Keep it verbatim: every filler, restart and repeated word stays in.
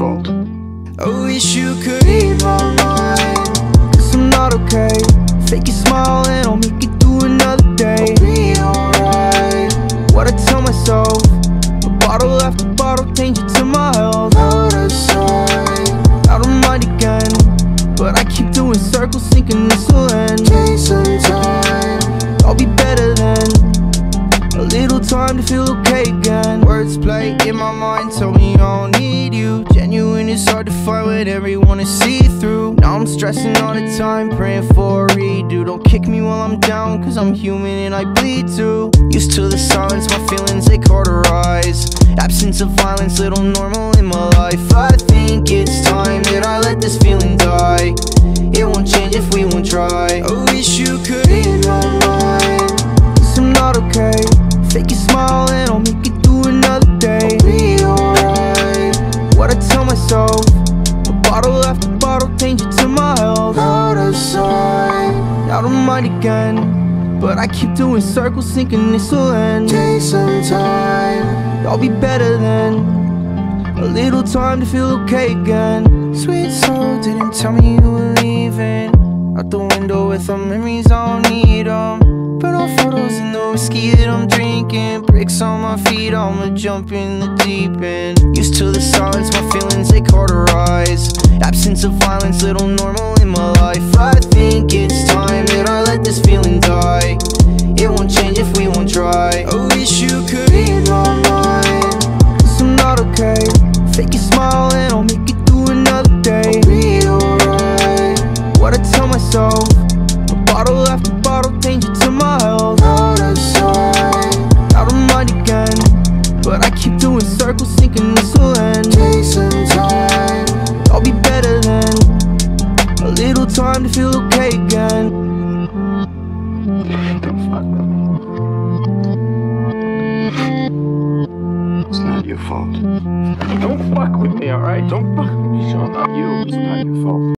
fault. I wish you could read my mind, cause I'm not okay. Fake a smile and I'll make it through another day. I'll be alright. What I tell myself, a bottle after bottle, danger to my health. Out of sight, out of mind again, but I keep doing circles thinking this will end. Chasing time, I'll be better then. A little time to feel okay again. Words play in my mind, tell me I don't need you. Genuine is hard to find when everyone is see-through. Now I'm stressing all the time, praying for a redo. Don't kick me while I'm down, cause I'm human and I bleed too. Used to the silence, my feelings they cauterize. Absence of violence, little normal in my life. I think it's time that I let this feeling die. It won't change if we won't try. I wish you could read my mind, cause I'm not okay. Fake a smile and I'll make it through another day. I'll be alright. What I tell myself, a bottle after bottle, danger to my health. Out of sight, out of mind again, but I keep doing circles thinking this will end. Chasing time, I'll be better then. A little time to feel okay again. Sweet soul didn't tell me you were leaving. Out the window with our memories, I don't need them. Burn all photos in the whiskey that I'm drinking. Bricks on my feet, I'ma jump in the deep end. Used to the silence, my feelings they cauterize. Absence of violence, little normal in my life. I think it's time that I let this feeling die. It won't change if we won't try. I wish you could read my mind, cause I'm not okay. Fake a smile and I'll make it through another day. I'll be alright. What I tell myself, a bottle after bottle, danger to my health. Out of sight, out of mind again, but I keep doing circles thinking this will end. Chasing time, I'll be better then. A little time to feel okay again. Don't fuck with me. It's not your fault. Don't fuck with me, alright? Don't fuck with me, Sean. Not you. It's not your fault.